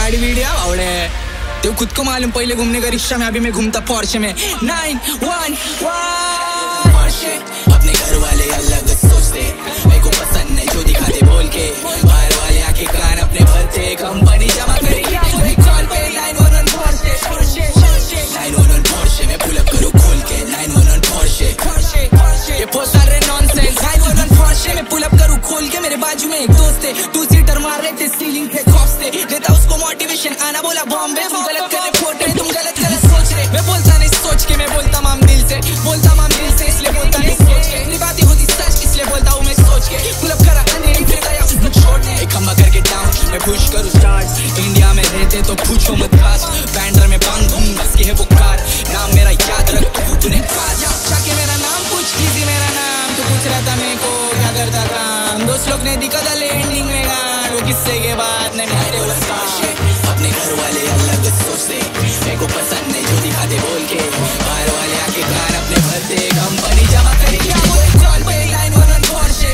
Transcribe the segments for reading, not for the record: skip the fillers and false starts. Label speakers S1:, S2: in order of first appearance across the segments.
S1: गाड़ी वीडियो आवड़े तो खुद को मालूम, पहले घूमने का रिक्शा में, अभी मैं घूमता पोर्शे में 911 पोर्शे। अपने घर वाले अलग सोचते, मेरे को पसंद नहीं जो दिखाते बोल के, बाहर वाले आके कान अपने भरते, कंपनी जमा करेगी कॉल पे 911 पोर्शे 911 पोर्शे में पुल अप करूँ खोल के 911 पोर्शे। ये बहुत सारे नॉनसेंस 911 पोर्शे में पुल अप करूँ खोल के। मेरे बाजू में एक दोस्त है, 2 सीटर मार रहे थे सीलिंग पे खौफते, देता उसको मोटिवेशन, आना बोला बॉम्बे, तुम गलत कर रहे फोटे, तुम गलत सोच रहे। मैं बोलता नहीं सोच के, मैं बोलता माम दिल से, बोलता माम दिल से, इसलिए बोलता नहीं सोच के। मेरी बातें होती सच, इसलिए बोलता हूँ मैं सोच के। पुल अप करा अंधेरी फिर गया उसको छोड़ने, एक खम्बा करके डाउन मैं पुश करूँ स्टार्स। इंडिया में रहते तो पूछो मत खास, बैंडर में बांग बूम बस के है वो कार, नाम मेरा याद रख तूने कहा जाके मेरा नाम पूछ, इजी मेरा नाम, तू पूछ रहा था मेरे को क्या करता काम। दोस्त लोग ने दिखा था एंडिंग में गान, वो किस्से के बाद नहीं मेरे अपने घर वाले अलग सोचते, मेरे को पसंद नहीं जो दिखाते बोल के, बाहर वाले आके कान अपने भरते, कंपनी जमा करेगी कॉल पे 911 पोर्शे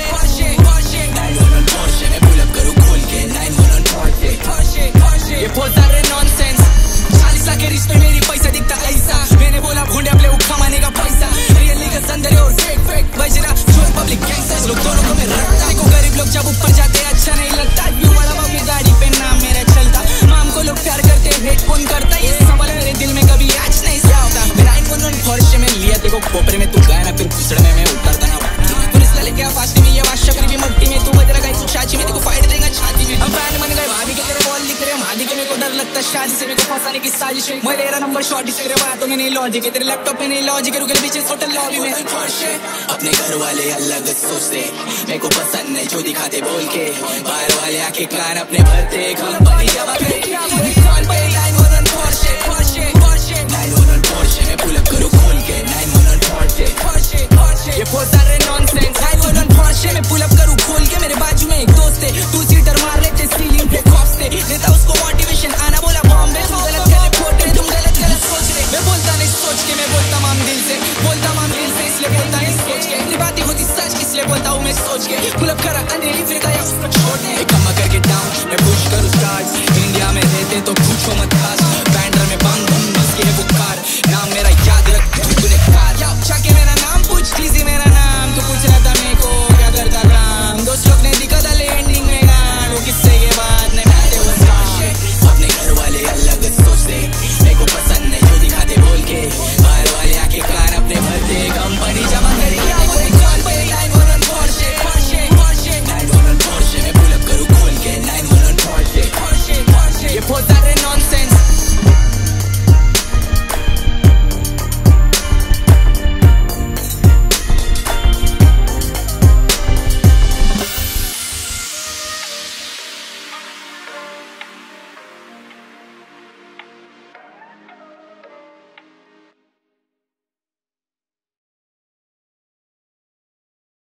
S1: 911 पोर्शे में पुल अप करूँ खोल के 911 पोर्शे। ये बहुत सारे नॉनसेंस 40 लाख के रिश्ते मेरी पैसा दिखता ऐसा, मैंने बोला भोंडे अपने कमाने का पैसा, रियल लीगल अंदर और फेक बजना शोर पब्लिक गैंगस्टर्स लोग दोनों को मैं रखता। देखो गरीब लोग जब ऊपर जाते अच्छा नहीं लगता, व्यू वाला बाबू गाड़ी पे नाम मेरा चलता, माम को लोग प्यार करते हेट कौन करता, ये सवाल मेरे दिल में कभी आज नहीं आता। मैं 911 पोर्शे में लिया देखो कोपरे में, तू गया ना फिर घुसड़ में मैं उतरता ना पुलिस वाले क्या फास्टी में, ये बात शक्री भी मट्टी में, तू बदल गई तू चाची में, तेको फाइट देगा छाती में। हम फैन बन गए भाभी के तेरे बॉल लिख रहे, भाभी के मेरे को डर लगता शादी से, मेरे को फंसाने की साजिश है, मैं तेरा नंबर शॉर्ट से, तेरे बातों में नहीं लॉजिक है, तेरे लैपटॉप में नहीं लॉजिक है, रुके पीछे होटल लॉबी में अपने घर वाले अलग सोचते, मेरे को पसंद नहीं जो दिखाते बोल के, बाहर वाले आके कान अपने भरते, कंपनी जमा करेगी कॉल पे 911 पोर्शे 911 पोर्शे में पुल अप करूँ खोल के 911 पोर्शे। ये बहुत सारे नॉनसेंस 911 पोर्शे में पुल अप करूँ खोल के। मेरे बाजू में एक दोस्त है, 2 सीटर मार रहे थे सीलिंग पे खौफते, देता उसको मोटिवेशन, आना बोला बॉम्बे, तुम गलत कर रहे फोटे, तुम गलत सोच रहे। मैं बोलता नहीं सोच के, मैं बोलता माम दिल से, बोलता माम दिल से, इसलिए बोलता नहीं सोच के। मेरी बातें होती सच, इसलिए बोलता हूँ मैं सोच के। पुल अप करा अंधेरी फिर गया उसको छोड़ने, एक खम्बा करके डाउन मैं पुश करूँ स्टार्स। इंडिया में रहते तो पूछो मत खास,